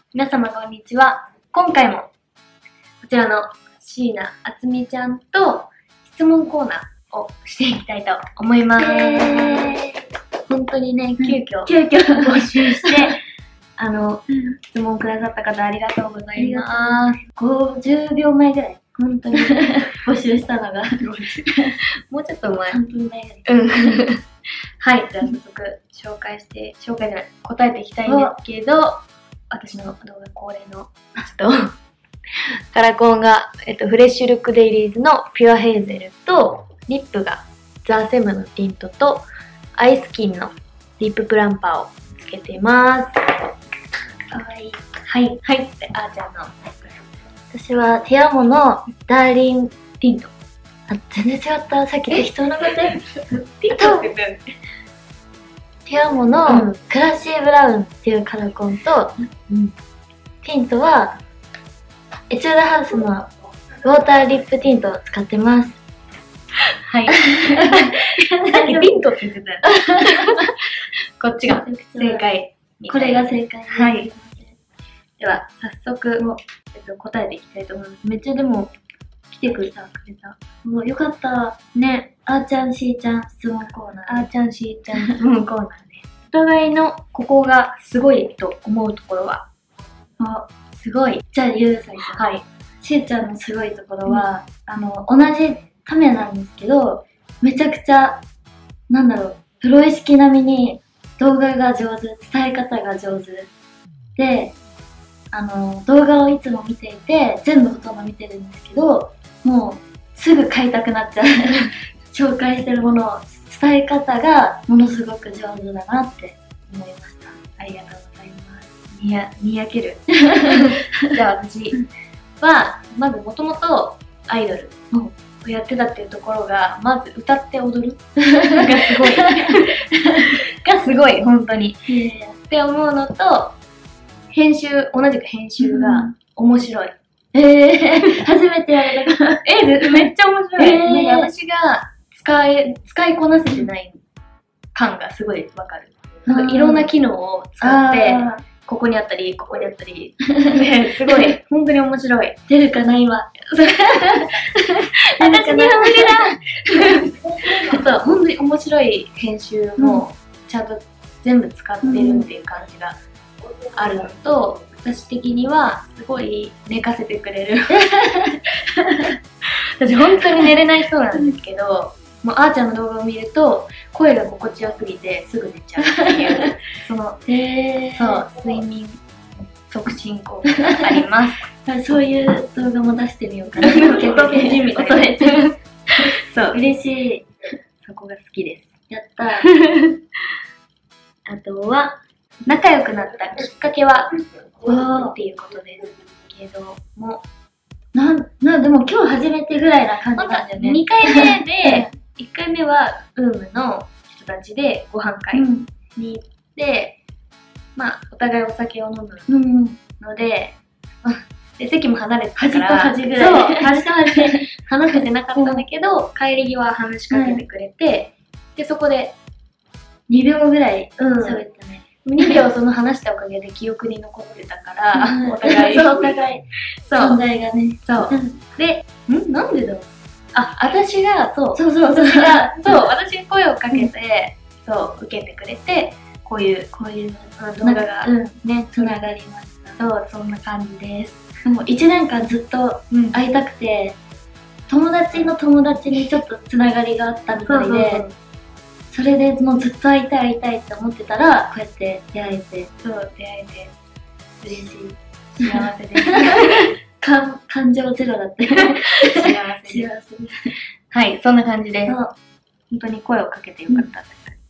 皆様こんにちは。今回もこちらの椎名敦美ちゃんと質問コーナーをしていきたいと思います。本当にね、急遽募集して質問くださった方ありがとうございます。 50秒前ぐらい本当に募集したのがもうちょっと前。 3分前ぐらい。 はい、じゃあ早速答えていきたいんですけど、私の動画恒例のカラコンが、フレッシュルックデイリーズのピュアヘーゼルと、リップがザ・セムのティントと、アイスキンのリッププランパーをつけています。 かわいい。 はい、はい、で、あーちゃんの。 私はティアモのダーリンティント。あ、全然違った。さっき適当なこと言ってティントってティアモのクラッシーブラウンっていうカラコンと、ティントはエチュードハウスのウォーターリップティントを使ってます。 はい。さっきティントって言ってたよ。こっちが正解。 これが正解です。 はい。では、早速、答えていきたいと思います。めっちゃでも、来てくれた。 もうよかった。 ね。 あーちゃん、しーちゃん、質問コーナー。 あーちゃん、しーちゃん、質問コーナーね。お互いのここがすごいと思うところは、 すごい。じゃあ、ゆうさん。 はい。 しーちゃんのすごいところは、同じためなんですけど、めちゃくちゃ、プロ意識並みに動画が上手、伝え方が上手。で、動画をいつも見ていて、全部ほとんど見てるんですけど、もう、すぐ買いたくなっちゃう。紹介してるものを、伝え方がものすごく上手だなって思いました。ありがとうございます。 にやける。じゃあ私は、まずもともとアイドルをやってたっていうところが、まず歌って踊るがすごい。がすごい、本当に。って思うのと、同じく編集が面白い。 初めてやられた。 めっちゃ面白い。なんか私が使いこなせてない感がすごいわかる。なんかいろんな機能を使って、ここにあったり、ここにあったり。すごい、本当に面白い。 出るかな、今。 私には無理だそう、本当に面白い編集もちゃんと全部使ってるっていう感じがあるのと、私的にはすごい寝かせてくれる。私本当に寝れない人なんですけど、もうあーちゃんの動画を見ると声が心地よすぎてすぐ寝ちゃうっていうそう睡眠促進効果があります。 そういう動画も出してみようかな。 音ペンみたいな。そう、 嬉しい。 そこが好きです。 やった。 あとは仲良くなったきっかけはっていうことですけども、 でも今日初めてぐらいな感じなんだよね。 2回目で1回目はウームの人たちでご飯会に行って、まあお互いお酒を飲むので、席も離れてたから、 端ぐらい。 そう、端と端で話せてなかったんだけど、帰り際話しかけてくれて、でそこで 2秒ぐらい喋ったね。 2秒その話したおかげで記憶に残ってたから、お互い存在がね。 そう。で、なんでだろう。私が私が声をかけて、受けてくれて、こういう動画がね、つながりました。そう、そんな感じです。 もう1年間ずっと会いたくて、友達の友達にちょっとつながりがあったみたいで、それでもうずっと会いたいって思ってたら、こうやって出会えて、嬉しい。 幸せです。 感情ゼロだって。 幸せです。はい、そんな感じです。本当に声をかけてよかった。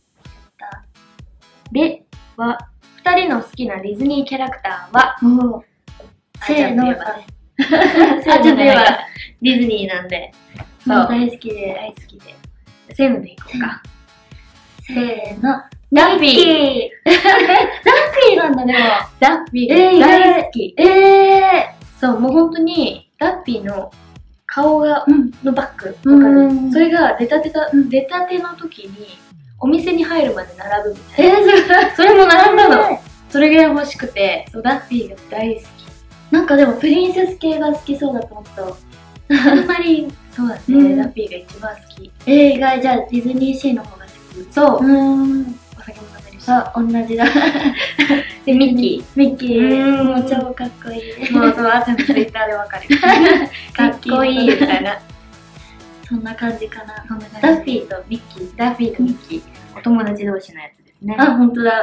では、2人の好きなディズニーキャラクターは、 せーの。 あーちゃんといえばディズニーなんで、 大好きで。 せーのでいこうか。 せーの。 ダッフィーダッフィーなんだね。 ダッフィー大好き。そう、もう本当にダッフィーの顔のバッグわかる？それが出たての時にお店に入るまで並ぶみたいな。 それも並んだの。 それぐらい欲しくて、そうダッフィーが大好き。 なんかでもプリンセス系が好きそうだと思った。 あんまり、そうだね、ダッフィーが一番好き。 意外、じゃあディズニーシーの方が好き。 そう。お酒も飲めるし。あ、同じだ。 で、ミッキー。 ミッキー。もう超かっこいい。 もうそう、あーちゃんのツイッターでわかる。かっこいいみたいな。 そんな感じかな。 ダッフィーとミッキー。ダッフィーとミッキー。お友達同士のやつですね。 あ、ほんとだ。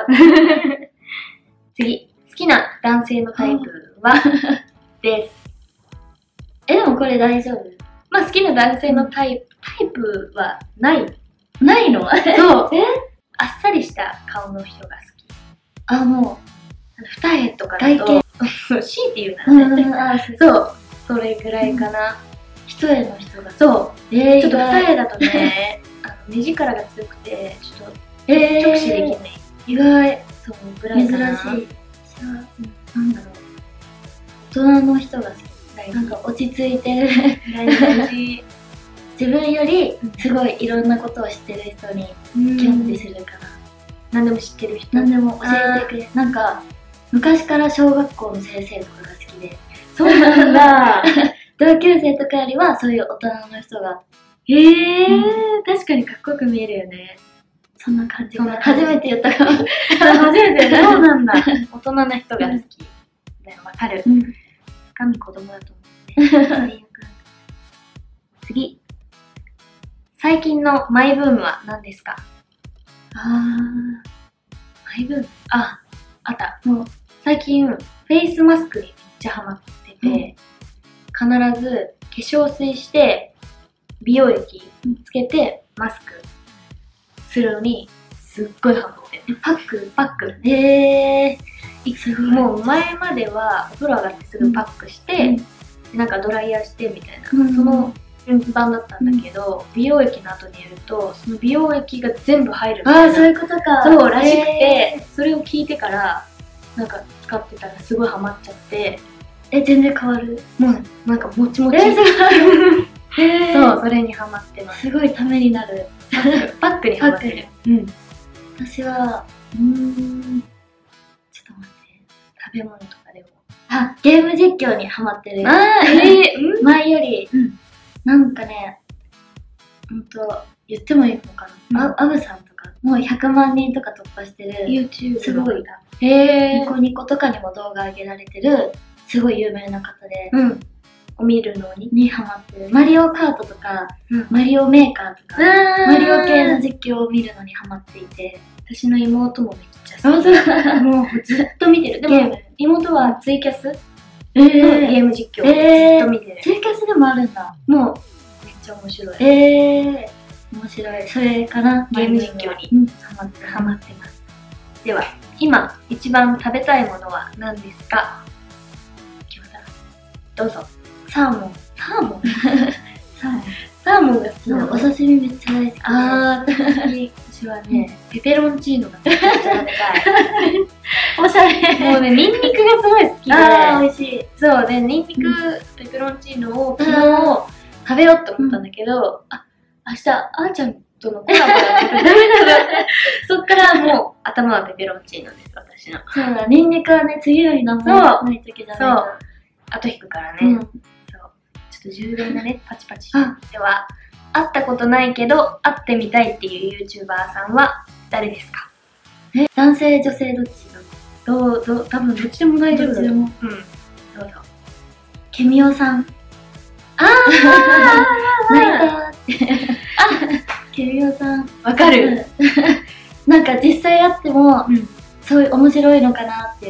次。好きな男性のタイプはです。 でもこれ大丈夫？ まあ好きな男性のタイプはない。 ないの？そう。 あっさりした顔の人が好き。 あ、もう。二重とかだと。 外見。強いて言うならね。そう。それぐらいかな。 一重の人が。 そう。ちょっと二重だとね、目力が強くて、ちょっと直視できない。 意外。 そう、ぐらいかな。 珍しい。なんだろう。大人の人が好き。なんか落ち着いてる。 大事。 自分よりすごいいろんなことを知ってる人にキュンってするかな。 何でも知ってる人。 何でも教えてくれ。なんか昔から小学校の先生とかが好きで。 そうなんだ。 同級生とかよりはそういう大人の人が。 確かにかっこよく見えるよね。 そんな感じ。初めて言ったかも。 初めて。そうなんだ。大人な人が好き。わかる。神子供だと思うね。次。最近のマイブームは何ですか？マイブーム？あった。もう最近、フェイスマスクにめっちゃハマってて、必ず化粧水して、美容液つけて、マスクするのに、すっごいハマってる。パック。もう前まではお風呂上がってすぐパックして、なんかドライヤーしてみたいな、その順番だったんだけど、美容液の後にやるとその美容液が全部入るみたいな。 そういうことか。 そうらしくて、それを聞いてからなんか使ってたらすごいハマっちゃって。 全然変わる？ もうなんかもちもち。そう、それにハマってます。 すごいためになる。 パックにハマってる。 私はちょっと待って、 食べ物とかでも。 ゲーム実況にハマってる。前より、なんかね、言ってもいいのかな、アブさんとか、もう100万人とか突破してる、 YouTube すごい、ニコニコとかにも動画上げられてる、すごい有名な方で、 を見るのにハマってる。マリオカートとか、マリオメーカーとか、マリオ系の実況を見るのにハマっていて、 私の妹もめっちゃ好き。もうずっと見てる。でも妹はツイキャスのゲーム実況をずっと見てる。 ツイキャスでもあるんだ。 もうめっちゃ面白い。 面白い。それかな、 ゲーム実況にハマってます。では、今一番食べたいものは何ですか？どうぞ。サーモンが好きなの。 お刺身めっちゃ大好き。 私はね、ペペロンチーノがめっちゃ食べたい。おしゃれ。もうね、ニンニクがすごい好きで。 美味しい。 そうね、ニンニク、ペペロンチーノを昨日食べようと思ったんだけど、明日、あーちゃんとのコラボだってダメだな。そっからもう、頭はペペロンチーノです、私の。 そうだ、ニンニクはね、次の日何もないときじゃないと。 後引くからね。そう。ちょっと充電がね、パチパチ。では、会ったことないけど、会ってみたいっていう YouTuber さんは誰ですか？ 男性、女性どっちだろう？ 多分どっちでも大丈夫だよ。どうぞ。 ケミオさん。泣いたって。ケミオさん。 わかる。 なんか実際会っても、そういう面白いのかなっていう。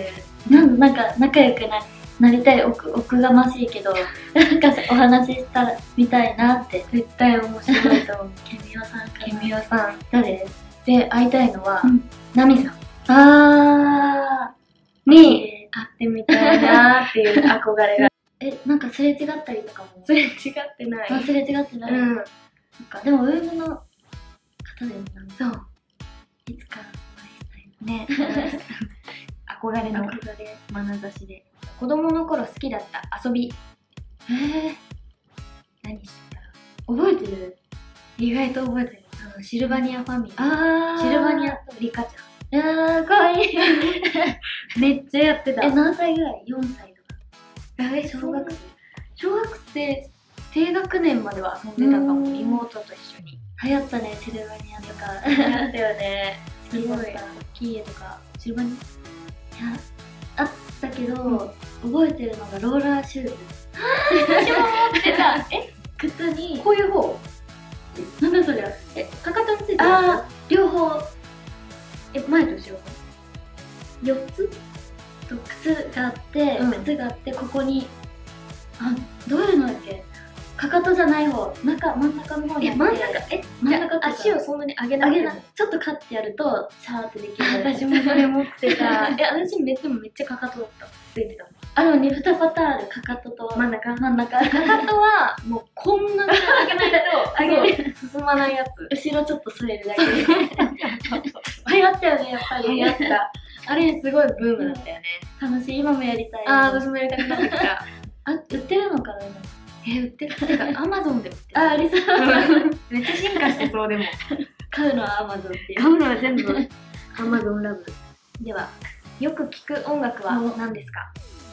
なんか仲良くなりたい、奥がましいけど、なんかお話ししたらみたいなって。 絶対面白いと思う。 ケミオさんかな。 ケミオさん。 誰で、会いたいのは、ナミさん。に会ってみたいなーっていう憧れが。 なんかすれ違ったりとかも。 すれ違ってない。 すれ違ってない。なんかでもウームの方でもそう。 いつかお会いしたいね。憧れの眼差しで。子供の頃好きだった遊び。何してた？ 覚えてる？ 意外と覚えてる。シルバニアファミリー。 シルバニアとリカちゃん。 かわいい。 めっちゃやってた。 何歳ぐらい？ 4 歳とか。 小学生小学生低学年までは遊んでたかも。妹と一緒に。 流行ったね、シルバニアとか。 流行ったよね。すごい大好きだった。 きい家とか。シルバニいや、あったけど、覚えてるのがローラーシューズ。 私も持ってた。 靴に、 こういう方。 なんだそりゃ。 かかとについてるあやー、両方、 つ。前と後ろ。4つ靴があって、 うん靴があって、ここに、どういうのだっけ？かかとじゃない方、真ん中の方にあって、 真ん中真ん中っていうか足をそんなに上げなくても。 ちょっとカッてやると、シャーってできる。 私もそれ持ってた。私めっちゃかかとだった。ついてた。 でもね、2パターンある。かかとと真ん中真ん中。 かかとはもうこんなに上げないと上げる進まないやつ。 後ろちょっと添えるだけで。流行ったよね、やっぱり。 流行った。あれすごいブームだったよね。 楽しい。今もやりたい。 私もやりたくなってきた。 売ってるのかな今。 売ってた。てか、アマゾンで売ってる。 ありそう。 めっちゃ進化してそうでも。 買うのは Amazon っていう。 買うのは全部アマゾンラブ。では、よく聴く音楽は何ですか？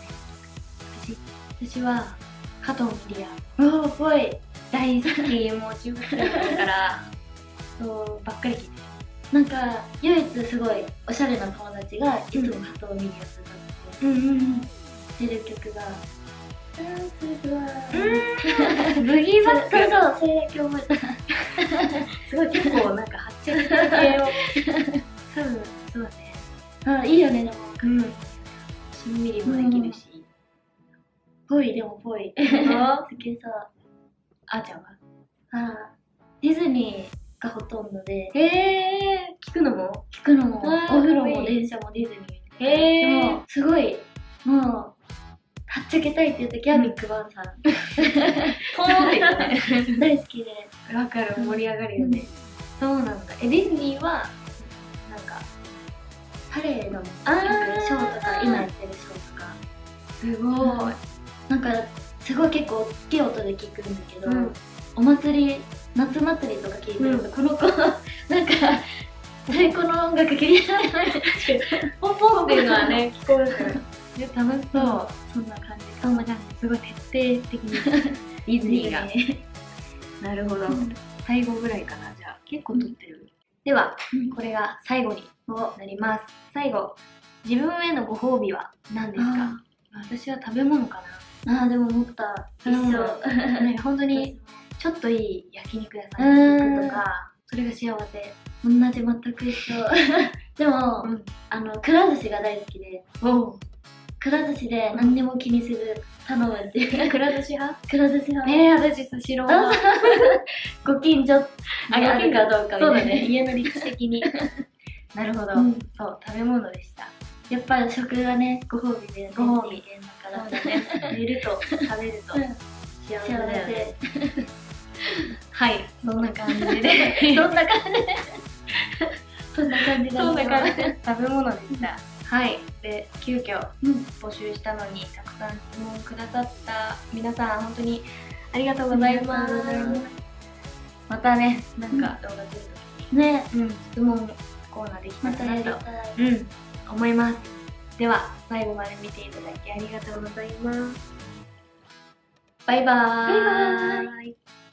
私は、加藤ミリア。 ぽい。 大好き。もう中学生の頃から、そうばっかり聴いてる。 なんか、唯一すごいおしゃれな友達が、いつも加藤ミリアスだって知ってる曲が、ダンスフロアブギーバック。 そう、それだけ覚えた。 すごい結構なんかはっちゃけてる系を。多分、そうね。 いいよね、でも。 しんみりもできるし。 ぽい、でもぽい。 あ好きそう。 ーちゃんはディズニーがほとんどで、 聞くのも聞くのも、 あーお風呂かっこいいも電車もディズニー。でも、すごい、もう、はっちゃけたいっていう時はビッグバンさん。 ポーンって言ってね。 大好きで。 わかる、盛り上がるよね。そうなんだ。ディズニーは、なんか、 パレードもよくあーショーとか、今やってるショーとか。 すごい。 なんか、すごい結構大きい音で聞くんだけど、 うんお祭り、夏祭りとか聞いてると、この子、なんか、太鼓の音楽聴いてない。 ポンポンっていうのはね、聞こえるから。楽しそう。 そんな感じ。 そんな感じ。すごい徹底的に。ディズニーが。なるほど。最後ぐらいかな、じゃあ。結構撮ってる。では、これが最後になります。最後、自分へのご褒美は何ですか？私は食べ物かでも思った。一緒。 な。ね、本当に、ちょっといい焼肉屋さんに行くとか、それが幸せ。 同じ、全く一緒。でも、くら寿司が大好きで、くら寿司で何にも気にせず頼むっていう。 くら寿司派？ くら寿司派。 私、スシロー派。 ご近所あるかどうかみたいな。 そうだね、家の立地的に。なるほど。そう、食べ物でした。 やっぱり食がね、ご褒美で、 ご褒美人間だから。 そうだね。寝ると食べると幸せだよね。はい、そんな感じで。 そんな感じで。そんな感じそんな感じで食べ物でした。はい。で、急遽うん募集したのにたくさん質問くださった皆さん、本当にありがとうございます。またね、なんか動画撮るときに、 ね、 質問コーナーできたまたやらなと、 りたい。 思います。では、最後まで見ていただきありがとうございます。バイバーイ。 バイバーイ。